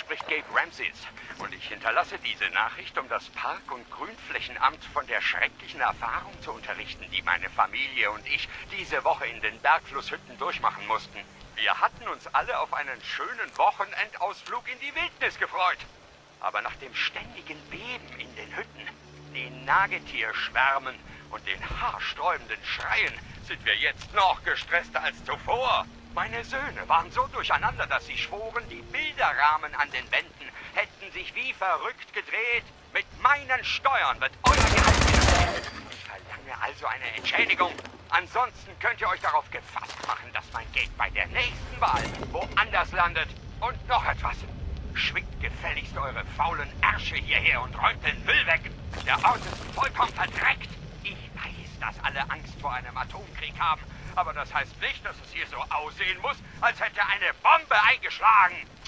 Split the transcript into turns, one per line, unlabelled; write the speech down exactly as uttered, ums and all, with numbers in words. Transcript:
spricht Gabe Ramses und ich hinterlasse diese Nachricht, um das Park- und Grünflächenamt von der schrecklichen Erfahrung zu unterrichten, die meine Familie und ich diese Woche in den Bergflusshütten durchmachen mussten. Wir hatten uns alle auf einen schönen Wochenendausflug in die Wildnis gefreut. Aber nach dem ständigen Beben in den Hütten, den Nagetierschwärmen und den haarsträubenden Schreien sind wir jetzt noch gestresster als zuvor. Meine Söhne waren so durcheinander, dass sie schworen, die Bilderrahmen an den Wänden hätten sich wie verrückt gedreht. Mit meinen Steuern wird euer Gehalt wieder. Ich verlange also eine Entschädigung. Ansonsten könnt ihr euch darauf gefasst machen, dass mein Geld bei der nächsten Wahl woanders landet. Und noch etwas. Schwingt gefälligst eure faulen Ärsche hierher und räumt den Müll weg. Der Ort ist vollkommen verdreckt. Ich weiß, dass alle Angst vor einem Atomkrieg haben. Aber das heißt nicht, dass es hier so aussehen muss, als hätte eine Bombe eingeschlagen.